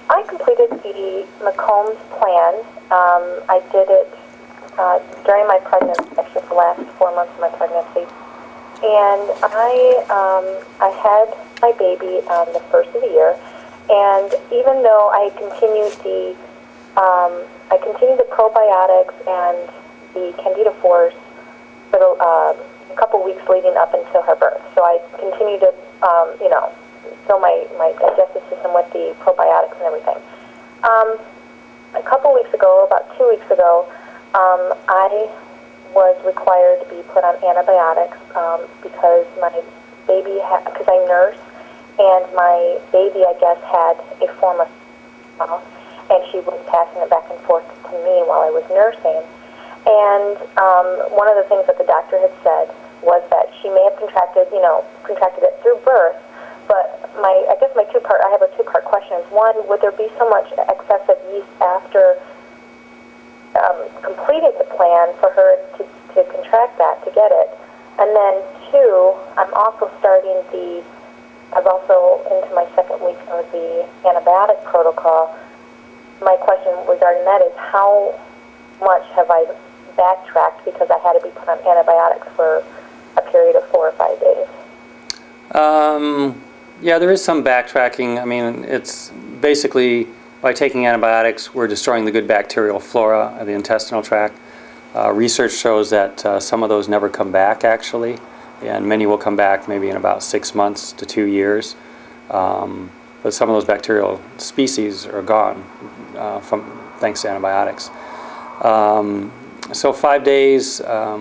I completed the McCombs plan. I did it during my pregnancy, actually for the last 4 months of my pregnancy. And I had my baby on the first of the year. And even though I continued the probiotics and the Candida force for a couple weeks leading up until her birth. So I continued to, fill my digestive system with the probiotics and everything. A couple weeks ago, about 2 weeks ago, I was required to be put on antibiotics because my baby, because I nurse, and my baby, I guess, had a form of fungal, and she was passing it back and forth to me while I was nursing. And one of the things that the doctor had said was that she may have contracted it through birth. But I have a two-part question. One, would there be so much excessive yeast after completing the plan for her to contract that, to get it? And then two, I've also into my second week of the antibiotic protocol. My question regarding that is how much have I backtracked because I had to be put on antibiotics for a period of 4 or 5 days? Yeah, there is some backtracking. I mean, it's basically by taking antibiotics, we're destroying the good bacterial flora of the intestinal tract. Research shows that some of those never come back, actually, and many will come back maybe in about 6 months to 2 years. But some of those bacterial species are gone thanks to antibiotics. So 5 days,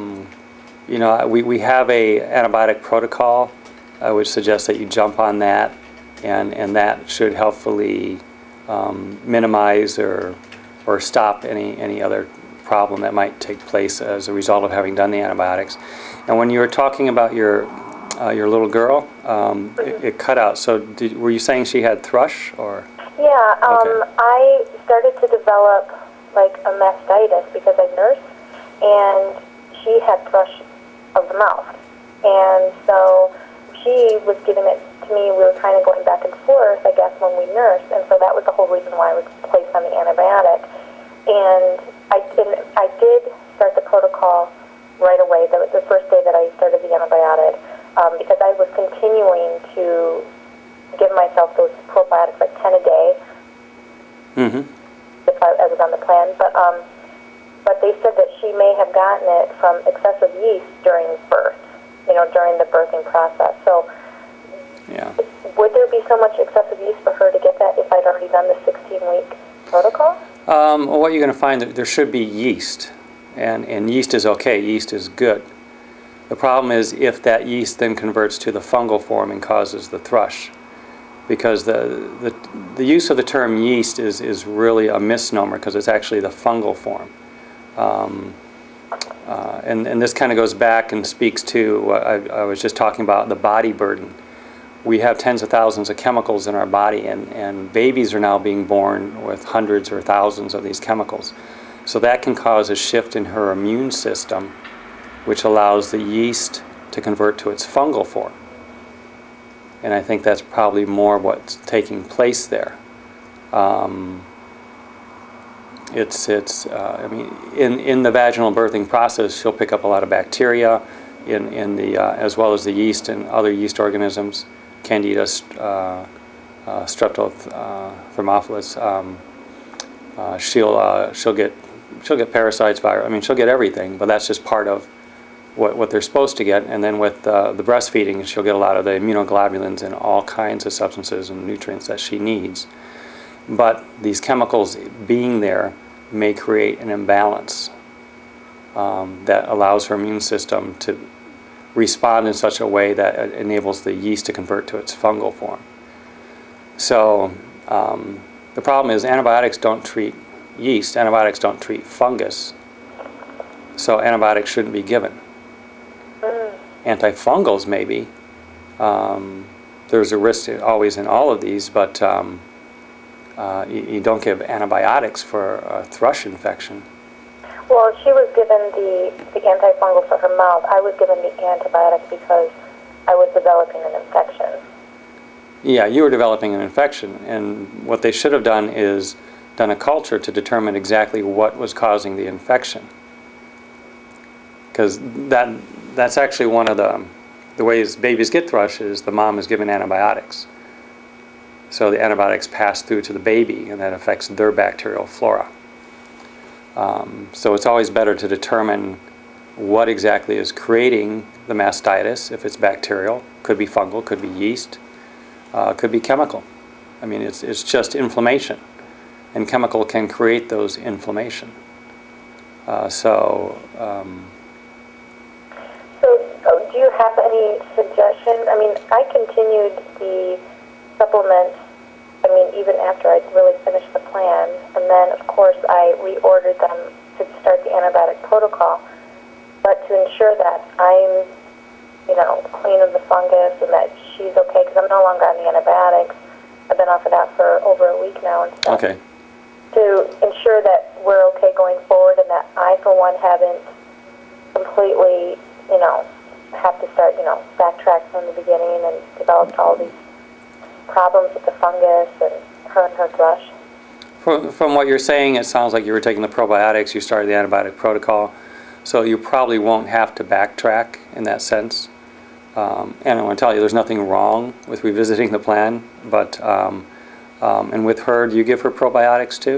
we have a antibiotic protocol. I would suggest that you jump on that, and that should helpfully minimize or stop any other problem that might take place as a result of having done the antibiotics. And when you were talking about your little girl, it cut out. So were you saying she had thrush or? Yeah, Okay. I started to develop like a mastitis because I nursed, and she had thrush of the mouth, and so she was giving it to me. We were kind of going back and forth, I guess, when we nursed, and so that was the whole reason why I was placed on the antibiotic. And I did start the protocol right away, the first day that I started the antibiotic, because I was continuing to give myself those probiotics, like 10 a day, if I was on the plan. But they said that she may have gotten it from excessive yeast during birth, during the birthing process. So Yeah. would there be so much excessive yeast for her to get that if I'd already done the 16-week protocol? Well, what you're going to find, that there should be yeast, and yeast is okay. Yeast is good. The problem is if that yeast then converts to the fungal form and causes the thrush, because the use of the term yeast is really a misnomer, because it's actually the fungal form. And this kind of goes back and speaks to what I was just talking about, the body burden. We have tens of thousands of chemicals in our body, and babies are now being born with hundreds or thousands of these chemicals. So that can cause a shift in her immune system, which allows the yeast to convert to its fungal form. And I think that's probably more what's taking place there. I mean, in the vaginal birthing process, she'll pick up a lot of bacteria, as well as the yeast and other yeast organisms, Candida, Streptothermophilus. She'll get parasites, virus. I mean, she'll get everything, but that's just part of what they're supposed to get. And then with the breastfeeding, she'll get a lot of the immunoglobulins and all kinds of substances and nutrients that she needs. But these chemicals being there may create an imbalance that allows her immune system to respond in such a way that enables the yeast to convert to its fungal form. So the problem is antibiotics don't treat yeast, antibiotics don't treat fungus, so antibiotics shouldn't be given. Antifungals maybe. There's a risk always in all of these, but you don't give antibiotics for a thrush infection. Well, she was given the antifungal for her mouth. I was given the antibiotic because I was developing an infection. Yeah, you were developing an infection, and what they should have done is done a culture to determine exactly what was causing the infection. Because that's actually one of the ways babies get thrush is the mom is given antibiotics. So the antibiotics pass through to the baby, and that affects their bacterial flora. So it's always better to determine what exactly is creating the mastitis. If it's bacterial, could be fungal, could be yeast, could be chemical. I mean, it's just inflammation, and chemical can create those inflammation. So, do you have any suggestion? I mean, I continued the supplements, I mean, even after I really finished the plan, and then, of course, I reordered them to start the antibiotic protocol. But to ensure that I'm, clean of the fungus and that she's okay, because I'm no longer on the antibiotics. I've been off of that for over a week now and stuff. Okay. To ensure that we're okay going forward and that I, for one, haven't completely, have to start, backtrack from the beginning and developed all these problems with the fungus and her thrush. From what you're saying, it sounds like you were taking the probiotics, you started the antibiotic protocol, so you probably won't have to backtrack in that sense. And I want to tell you, there's nothing wrong with revisiting the plan, but, and with her, do you give her probiotics too?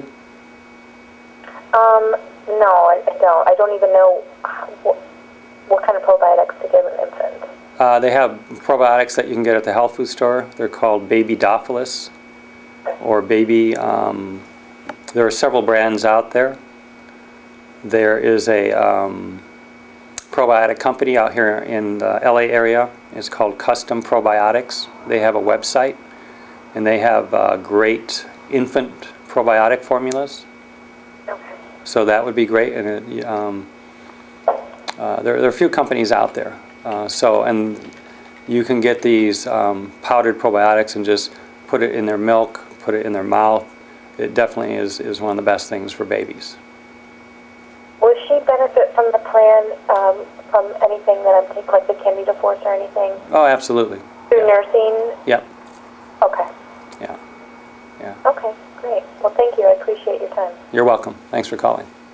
No, I don't. I don't even know what kind of probiotics to give an infant. They have probiotics that you can get at the health food store. They're called Baby Dophilus or Baby, there are several brands out there. There is a probiotic company out here in the LA area. It's called Custom Probiotics. They have a website, and they have great infant probiotic formulas. Okay. So that would be great. And there are a few companies out there. And you can get these powdered probiotics and just put it in their milk, put it in their mouth. It definitely is one of the best things for babies. Will she benefit from the plan, from anything that I'm taking, like the Candida Force or anything? Oh, absolutely. Through nursing? Yep. Okay. Yeah. Okay, great. Well, thank you. I appreciate your time. You're welcome. Thanks for calling.